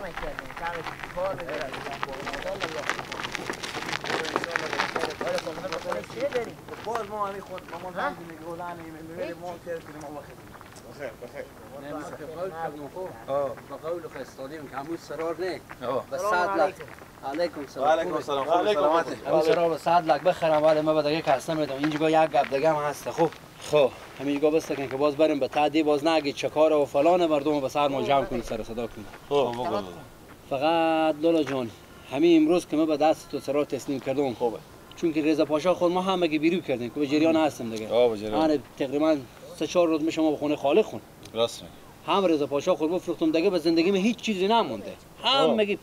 نکردیم کارش کار بگیرد چه داریم؟ باز ما همین خود مامان همین نگودانه میبینیم ما کردیم ما بخیر بخیر با قول خستادیم که همون سرار نه به 100 لک علیکم سلام علیکم السلام سلامتی همون سرار به 100 لک بخرم ولی من به دیگه کس نمیدم اینجا یک گپ دیگه هم هست خب همینجا بس که باز بریم به تعدی باز نگید چه کار و فلان مردم به سر ما جمع کنید سر صدا کنید فقط لالا جان همین امروز که من به دست تو سرار تسلیم کردم خوبه چون که رضا پاشا خود ما هم مگه بیرو کردیم که به جریان هستم دیگه من تقریبا 3-4 روز میشه ما به خونه خالق خون راست هم رضا پاشا خود بفروختم دیگه به زندگی من هیچ چیزی نمونده هم مگه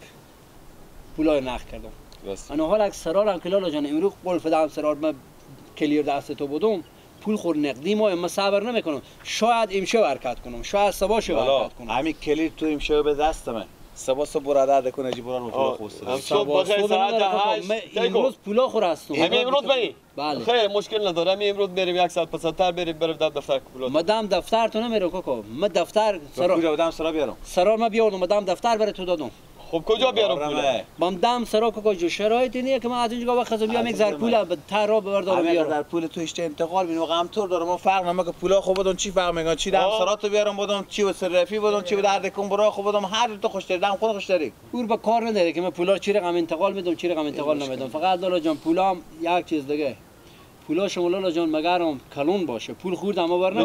پولای نخ کردم راست انا حالا سرار هم که لالا جان امروز قول فدام سرار من کلیر دست تو بودم پول خور نقدی ما صبر نمیکنم شاید امشب حرکت کنم شاید صبح شو حرکت کنم همین کلیر تو امشب به دست من صبح براده کنه جبران مطلق خواسته صبح بخیر ساعت 8 امروز پولا خور هستم همین امروز بری بله خیر مشکل نداره همین امروز بریم 1 ساعت پس‌تر بریم دفتر پولا مدام دفتر تو نمیرم کوکو من دفتر سرا کجا بودم سرا بیارم سرا ما بیاردم مدام دفتر بره تو دادم خب کجا بیارم پولا من دام سرا کوکو جو شرایطی نیه که من از اینجا بخوام بیام یک زر پول به ترا بردارم بیارم در پول تو اشته انتقال بینو غم طور داره ما فرق نمیکنه که پولا خوب بدون چی فرق میکنه چی دام سرا تو بیارم بدون چی و صرفی بدون چی و درد کن برا خوب بدون هر تو خوش دارم خود خوش داری پول به کار نداره که من پولا چی رقم انتقال میدم چی رقم انتقال نمیدم فقط لالا جان پولام یک چیز دیگه پولا شما لالا جان مگرم کلون باشه پول خورد اما بر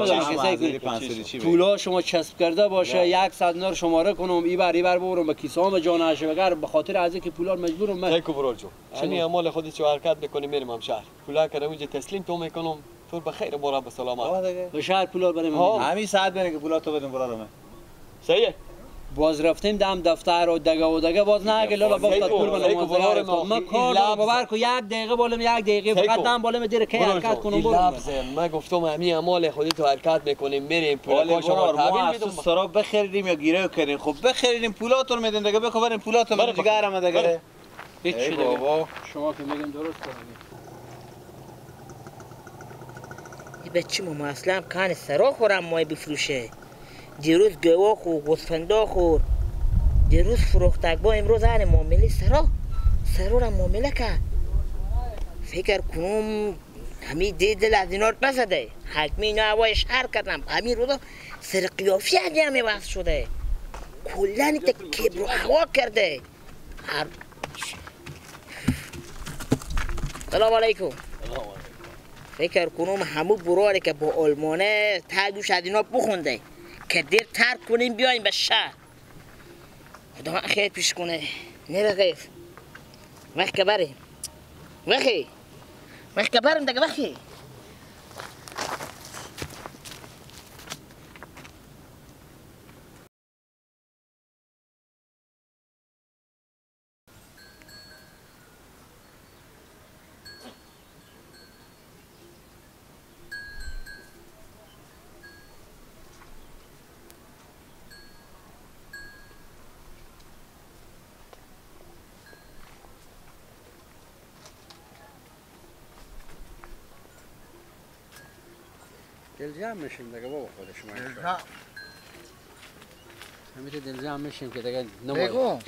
نمیدم پولا شما چسب کرده باشه 100 دلار شماره کنم ای بر برم به کیسه‌ام جان هاشه مگر به خاطر از اینکه پولا مجبورم من دیگه برو جو همین اعمال خودت چه حرکت میکنیم میرم هم شهر پولا کردم اونجا تسلیم تو میکنم تو بخیر برو به سلامت به شهر پولا بریم همین ساعت بریم که پولا تو بدیم برا من صحیح باز رفتیم دم دفتر و دگه باز نه اگه لالا وقت پول من ما کار باور کو 1 دقیقه بالم 1 دقیقه فقط دم بالم دیر که حرکت کنم برو من گفتم همین اعمال خودت تو حرکت میکنیم میریم پولا شما تحویل میدم سرا بخریدیم یا گیره کردیم خب بخریدیم پولاتو رو میدین دیگه بخوریم پولاتو من جگرم دیگه هیچ چیزی بابا شما که میگم درست این بچه ما اصلا کان سرا خورم مای بفروشه دیروز گواخ و گوسفندا خور دیروز فروختک با امروز هن معامله سرا را معامله کرد فکر کنم همین دل از اینار بزده حکمی اینا هوای شهر کردم همین رو سر قیافی همه بحث شده کلن کبر و هوا کرده سلام علیکم فکر کنم همو براره که با علمانه تگوش از اینا بخونده که دیر ترک کنیم بیایم به شهر خدا من خیر پیش کنه نره غیر وقت که بریم وقت که بریم دیگه وقتی دلجمع میشیم دیگه بابا خود شما همین دلجمع میشیم که دیگه نمایی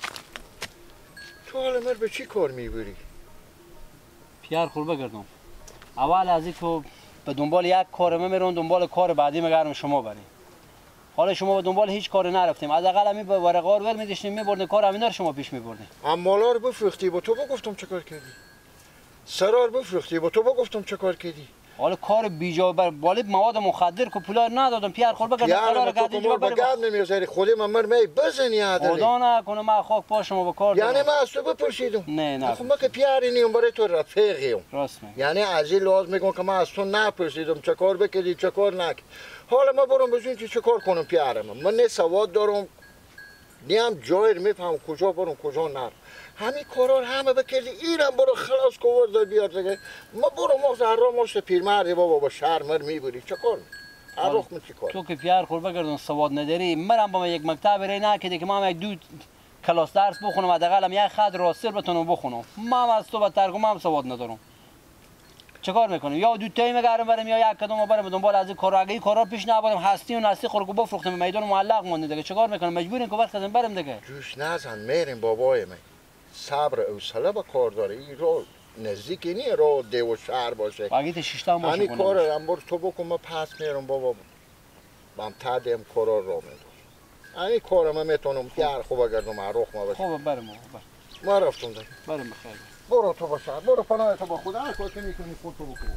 تو حالا مر به چی کار میبری؟ پیار خور بگردم اول از این که به دنبال یک کار میرم دنبال کار بعدی میگردم شما بریم حالا شما به دنبال هیچ کاری نرفتیم از اقل همین به ورقا رو می‌داشتیم می‌بردیم کار همینا رو شما پیش می‌بردیم اموالا رو بفروختی با تو بگفتم چه کار کردی سرار بفروختی با تو بگفتم چه کار کردی حالا کار بیجا بر بالب مواد مخدر که پولا ندادم پیار خور بگردم یعنی تو کمال بگرد نمیذاری خودی من می بزنی عدلی خدا نکنه من خاک پا شما به کار یعنی من از تو بپرسیدم نه خب من که پیاری نیم برای تو رفیقیم راست میگی یعنی از این لحاظ میگم که من از تو نپرسیدم چه کار بکردی چه کار نکردی حالا من برم بزنم که چه کار کنم پیارم من نه سواد دارم نه هم جای میفهم کجا برم کجا نرم همین کارا همه بکردی اینم برو خلاص کوور بیار دیگه ما برو ما زهرا ماشت پیرمردی بابا با شهر مر میبری چه کار اروخ من چی کار تو که پیار خور بگردون سواد نداری مرم با یک مکتب بری نکردی که من یک دو کلاس درس بخونم حداقل یک خط راستر بتونم بخونم من از تو بدتر کنم من سواد ندارم چه کار میکنیم؟ یا دوتایی مگرم برم یا یک کدوم برم دنبال از این کارا، اگه این کارا پیش نبرم هستی و نستی خورگو بفروختم میدان معلق مونده دیگه. چه کار میکنم؟ مجبوریم که وقت ازم برم دیگه. جوش نزن میریم بابای من. صبر و حوصله به کار داره. این راه نزدیکی نیست، راه دیو و شهر باشه. باگیت شیشتا باشه. همین کار امبر تو بکن من پس میرم بابا. من تادیم کارا را میدم. همین کار من میتونم پیار خوب گردم عروق ما باشه. خوب برم ما رفتم دیگه. برم بخیر. برو تو باشه. برو پناه تو با خدا هر کاری که میکنی خود تو بکن.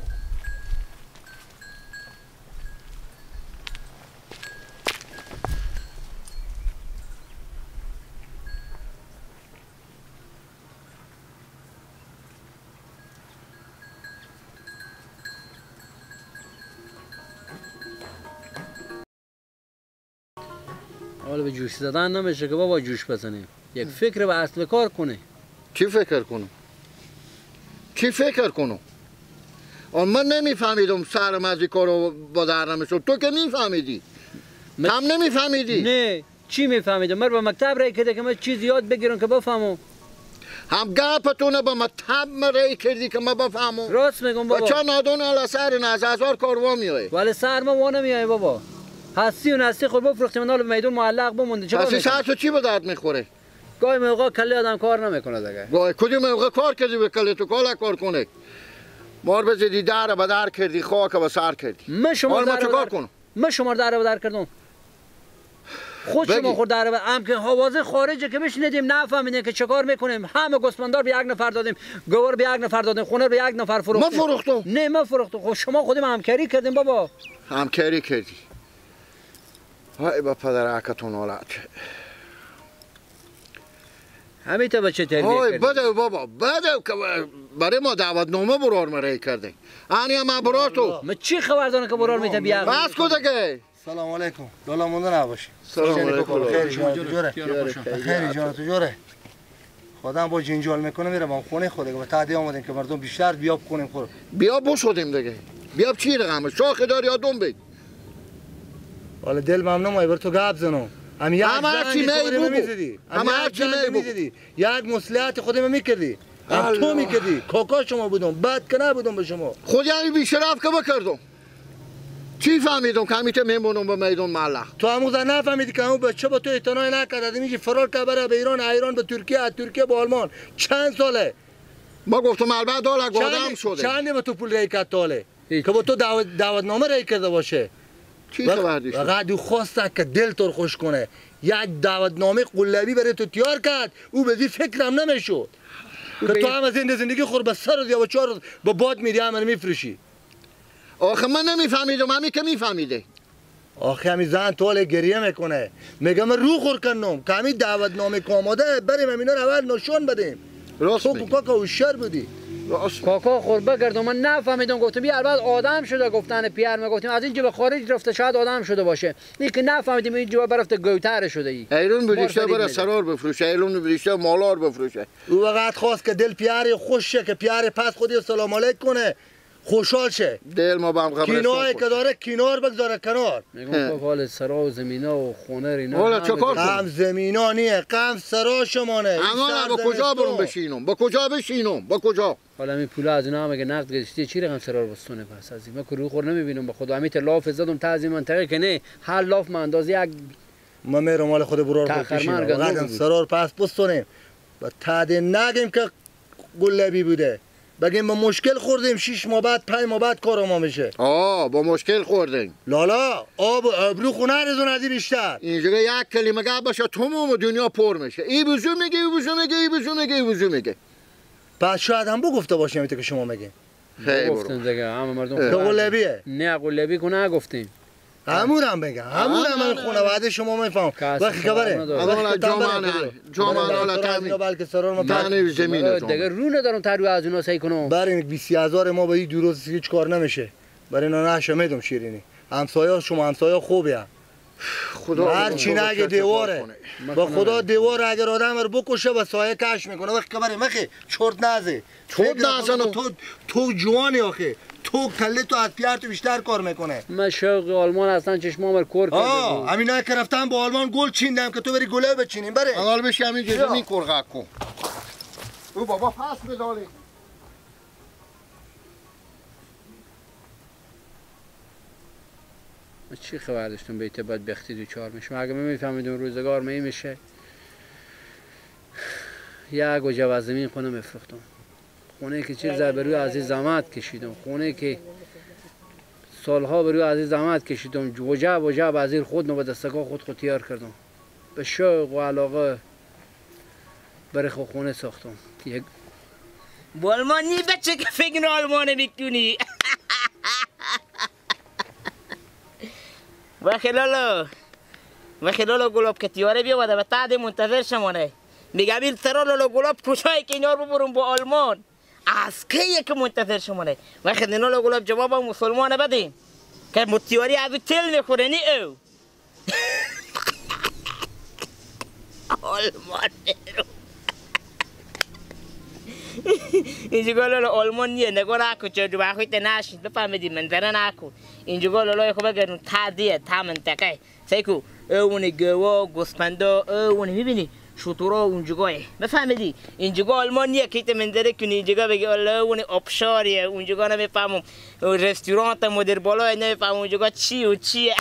حالا به جوش زدن نمیشه که بابا جوش بزنیم. یک فکر به اصل کار کنه. چی فکر کنم؟ چی فکر کنم؟ من نمیفهمیدم سرم از این کارو با در نمیشد. تو که میفهمیدی. هم نمیفهمیدی. نه چی میفهمیدم؟ من به مکتب رای کرده که من چیز یاد بگیرم که بفهمم. هم گپتونه به مکتب رای کردی که من بفهمم. راست میگم بابا. بچه نادون علی سر نه هزار کاروا میای. ولی سر ما وانه میای بابا. هستی و نستی خود بفروختیم نال به میدون معلق بمونده. چه پس ساعت تو چی به درد میخوره؟ گاهی موقع کله آدم کار نمیکنه دیگه. گاهی کدوم موقع کار کردی به کله تو کار کنه. مار بزدی در به در کردی خاک به سر کردی. من شما در چه کار کنم؟ من شما در به در کردم. خود شما خود در به هم که حوازه خارجه که بشینیدیم نفهمیدیم که چه کار میکنیم. همه گوسفندار به یک نفر دادیم، گوار به یک نفر دادیم، خونه به یک نفر فروختیم. ما فروختم. نه ما فروختم. خب شما خودم همکاری کردیم بابا. همکاری کردی. های با پدر عکتون حالت. همین تا بچه تربیت های کردیم. بده بابا بده که برای ما دعوت نامه برار مرای کرده. آنی هم برار تو. من چی خبر دارم که برار میته بیا. بس کو دیگه. سلام علیکم. لالا مونده نباشی. سلام علیکم. خیلی جان تو جوره. خیلی جان تو جوره. خودم با جنجال میکنه میرم خونه خود و تعدی آمدیم که مردم بیشتر بیاب کنیم خور. بیا بو شدیم دیگه. بیاب چی رقمه؟ شاخ داری یا دنبه؟ حالا دل ممنون بر تو گپ زنم. همه چی میگی. همه چی میگی. یک مصلحت خودم میکردی. تو میکردی. کاکا شما بودم. بد که نبودم به شما. خود یعنی بیشرف که بکردم. چی فهمیدم که همیشه میمونم به میدون ملخ. تو هموزه نفهمیدی که اون بچه با تو اعتنای نکرد. میگی فرار که بره به ایران به ترکیه، از ترکیه به آلمان. چند ساله؟ ما گفتم البته دالا گادم شده. چند به تو پول رای کرد تاله؟ که با تو دعوتنامه رای کرده باشه. چی خبر دیشت؟ فقط او خواسته که دل تو خوش کنه. یک دعوتنامه قلبی برای تو تیار کرد. او به فکرم نمیشد. که تو هم از زندگی خور به سر یا به چهار با باد میری همه میفروشی. آخه من نمیفهمیدم همی که میفهمیده. آخه همی زن طول گریه میکنه. میگم من رو خور کنم که همی دعوتنامه که آماده بریم همینا رو اول نشون بدیم. راست تو کاکا هوشیار بودی. کاکا خود بگردم من نفهمیدم. گفتم بیا البته آدم شده گفتن پیر میگفتیم از اینجا به خارج رفته شاید آدم شده باشه. این که نفهمیدیم اینجا برفته گوتر شده ای. ایرون بریشته بره سرار بفروشه، ایرون بریشته مالار بفروشه. او وقت خواست که دل پیاری خوش شه که پیاری پس خودی سلام علیک کنه. خوشحال شه. دل ما بام خبرستان کینایی که داره کنار بگذاره کنار. میگم حال سرا و زمینا و خونه اینا. حالا چه کار کنم؟ غم زمینا نیه، غم سرا شمانه. اما با کجا برم بشینم؟ با کجا بشینم؟ با کجا؟ حالا می پولا از اینا هم اگه نقد گشتی چی رقم سرا بستونه پس از این. من که رو خور نمیبینم به خدا همیت لاف زدم تا از این منطقه که نه هر لاف من اندازه یک ما میرم مال خود برار بکشیم. قدم سرار پس بستونیم. و تعدی نگیم که گلبی بوده. بگیم با مشکل خوردیم 6 ماه بعد 5 ماه بعد کار ما میشه. با مشکل خوردیم. لالا آب ابرو خونه رزون از بیشتر. اینجا یک کلمه گپ باشه تمام دنیا پر میشه. ای بزو میگه، ای بزو میگه، ای بزو میگه، ای بزو میگه. پس شاید هم بگفته باشیم میته که شما میگین. خیلی گفتن دیگه همه مردم قلبیه. نه قلبی کو نگفتیم. همونم بگم. همونم خانواده شما میفهم. وقتی خبره. اول جامعه تامین بلکه سرور ما تانه زمین دیگه رو ندارم ترو از اونا سعی کنم. برای 20000 ما به این دو روز هیچ کار نمیشه. برای اینا نشمیدم شیرینی. همسایه شما همسایه خوبه. خدا هر چی نگه دیواره. با خدا دیوار اگر آدم رو بکشه با سایه کش میکنه. وقتی خبره مخه چرت نزه. چرت نزنم. تو جوانی آخه. تو کله تو از پیار تو بیشتر کار میکنه. من شوق آلمان اصلا چشمام کور کرده. همینا که رفتم با آلمان گل چیندم که تو بری گله بچینیم بره. حالا بشی همین جزا میکرغک کن. او بابا پس بدالی. چی خبر داشتم به بدبختی دوچار میشم؟ اگه میفهمیدم روزگار میشه یک گوجه از زمین خونه میفروختم. خونه که چیز بروی عزیز زحمت کشیدم، خونه که سالها بروی عزیز زحمت کشیدم، وجه از زیر خود نو به دستگاه خود تیار کردم، به شوق و علاقه برای خونه ساختم. بالمانی بچه که فکر آلمان میکنی. و خلالا گلاب که تیاره بیاوده و تعد منتظر شمانه میگه بیل ترا لالا گلاب کجایی که اینا رو ببرم با آلمان از کیه که منتظر شمانه و خیلی لالا گلاب جواب مسلمان بدین که متیاری از تل میخوره نی او آلمان رو اینجا لالا آلمان نیه نگاه نکن چه جو بخویت نشید بفهمیدی منظره نکن اینجا لالا خوبه گرون تا دیه تا منطقه سیکو اونی گوا گوسفندا اونی میبینی شطورا اونجگاه بفهمیدی اینجا آلمان نیه که ایت منظره کنی اینجا بگی الله اونی آبشاریه اونجا نمیفهمم رستورانت مدر بالای نمیفهمم اونجا چی و چیه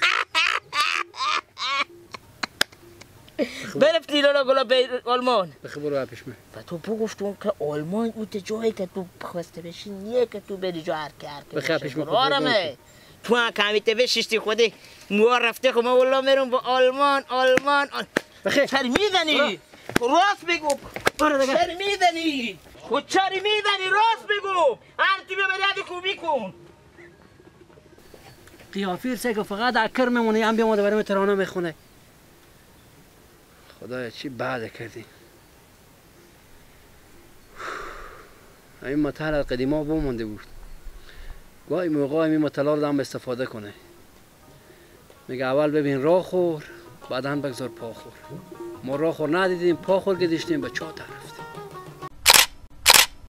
برفتی لالا گلا به آلمان بخبرو اپش من و تو بگفتون که آلمان اوت جایی که تو خواسته بشی نیه که تو بری جا هر بخبرش آرامه تو هم کمیته بشیشتی خودی موار رفته خب من والله میرم با آلمان بخیر چری میزنی راست بگو چری میزنی خود چری میزنی راست بگو هرتی ببری عدی خوبی کن قیافیر سه که فقط اکر میمونه هم بیامده برای ترانه میخونه خدایا چی بعد کردی این مطال از قدیما بمونده بود گاهی موقع این مطلال هم استفاده کنه میگه اول ببین راه خور بعدا بگذار پا خور ما راه خور ندیدیم پا خور که دیشتیم به چه طرف